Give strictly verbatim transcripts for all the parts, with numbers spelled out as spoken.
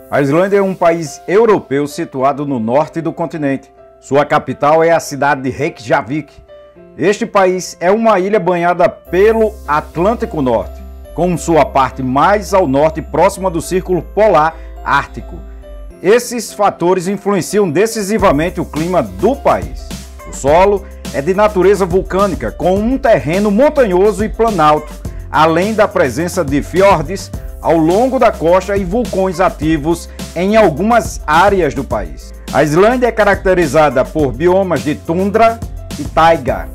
A Islândia é um país europeu situado no norte do continente. Sua capital é a cidade de Reykjavik. Este país é uma ilha banhada pelo Atlântico Norte, com sua parte mais ao norte próxima do Círculo Polar Ártico. Esses fatores influenciam decisivamente o clima do país. O solo é de natureza vulcânica, com um terreno montanhoso e planalto, além da presença de fiordes ao longo da costa e vulcões ativos em algumas áreas do país. A Islândia é caracterizada por biomas de tundra e taiga.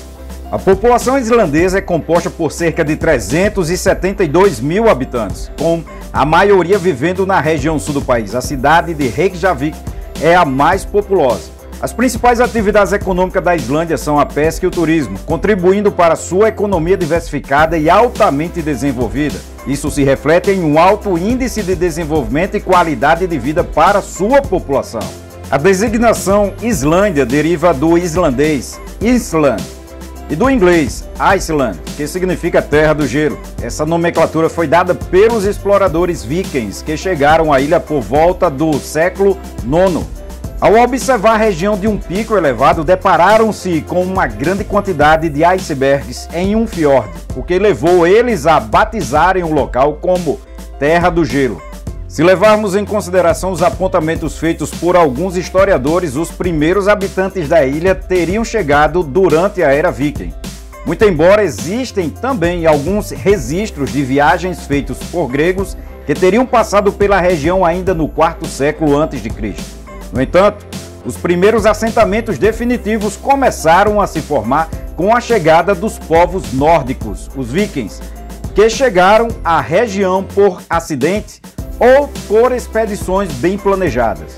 A população islandesa é composta por cerca de trezentos e setenta e dois mil habitantes, com a maioria vivendo na região sul do país. A cidade de Reykjavik é a mais populosa. As principais atividades econômicas da Islândia são a pesca e o turismo, contribuindo para sua economia diversificada e altamente desenvolvida. Isso se reflete em um alto índice de desenvolvimento e qualidade de vida para sua população. A designação Islândia deriva do islandês Island e do inglês Iceland, que significa terra do gelo. Essa nomenclatura foi dada pelos exploradores vikings que chegaram à ilha por volta do século nono. Ao observar a região de um pico elevado, depararam-se com uma grande quantidade de icebergs em um fiord, o que levou eles a batizarem o local como Terra do Gelo. Se levarmos em consideração os apontamentos feitos por alguns historiadores, os primeiros habitantes da ilha teriam chegado durante a Era Viking. Muito embora existem também alguns registros de viagens feitos por gregos que teriam passado pela região ainda no quarto século antes de Cristo. No entanto, os primeiros assentamentos definitivos começaram a se formar com a chegada dos povos nórdicos, os vikings, que chegaram à região por acidente ou por expedições bem planejadas.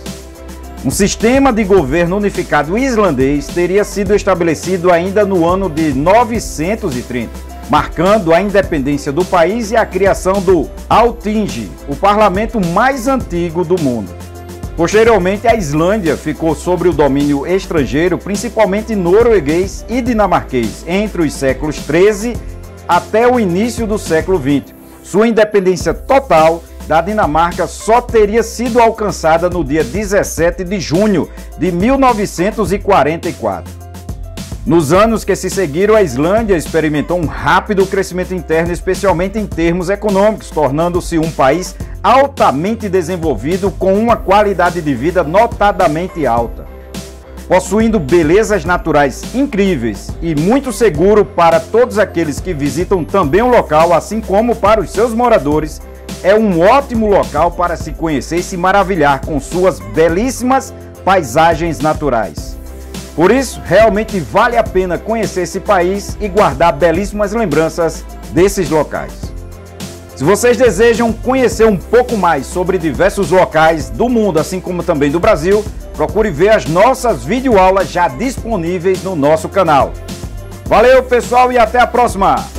Um sistema de governo unificado islandês teria sido estabelecido ainda no ano de novecentos e trinta, marcando a independência do país e a criação do Alþingi, o parlamento mais antigo do mundo. Posteriormente, a Islândia ficou sob o domínio estrangeiro, principalmente norueguês e dinamarquês, entre os séculos treze até o início do século vinte. Sua independência total da Dinamarca só teria sido alcançada no dia dezessete de junho de mil novecentos e quarenta e quatro. Nos anos que se seguiram, a Islândia experimentou um rápido crescimento interno, especialmente em termos econômicos, tornando-se um país altamente desenvolvido com uma qualidade de vida notadamente alta. Possuindo belezas naturais incríveis e muito seguro para todos aqueles que visitam também o local, assim como para os seus moradores, é um ótimo local para se conhecer e se maravilhar com suas belíssimas paisagens naturais. Por isso, realmente vale a pena conhecer esse país e guardar belíssimas lembranças desses locais. Se vocês desejam conhecer um pouco mais sobre diversos locais do mundo, assim como também do Brasil, procure ver as nossas videoaulas já disponíveis no nosso canal. Valeu, pessoal, e até a próxima!